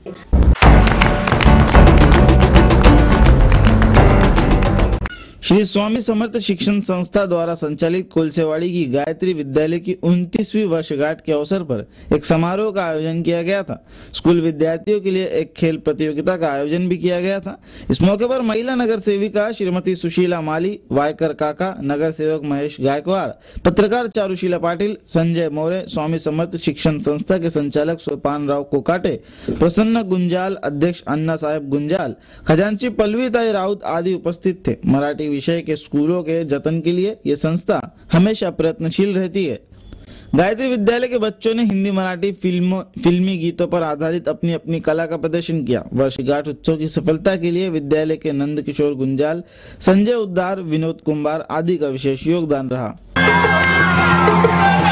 श्री स्वामी समर्थ शिक्षण संस्था द्वारा संचालित कोलसेवाड़ी की गायत्री विद्यालय की 29वीं वर्षगांठ के अवसर पर एक समारोह का आयोजन किया गया था। स्कूल विद्यार्थियों के लिए एक खेल प्रतियोगिता का आयोजन भी किया गया था। इस मौके पर महिला नगर सेविका श्रीमती सुशीला माली, वायकर काका, नगर सेवक महेश गायकवाड़, पत्रकार चारुशीला पाटिल, संजय मोरे, स्वामी समर्थ शिक्षण संस्था के संचालक सोपान राव कोकाटे, प्रसन्न गुंजाल, अध्यक्ष अन्ना साहेब गुंजाल, खजांची पल्लवीताई राउत आदि उपस्थित थे। मराठी विषय के स्कूलों के जतन के लिए ये संस्था हमेशा प्रयत्नशील रहती है। गायत्री विद्यालय के बच्चों ने हिंदी मराठी फिल्मी गीतों पर आधारित अपनी अपनी कला का प्रदर्शन किया। वर्षगांठ उत्सव की सफलता के लिए विद्यालय के नंद किशोर गुंजाल, संजय उद्दार, विनोद कुंभार आदि का विशेष योगदान रहा।